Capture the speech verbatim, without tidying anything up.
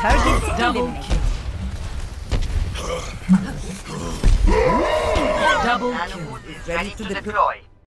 Target Double eliminated. kill. Double Nano kill. boot is ready to deploy.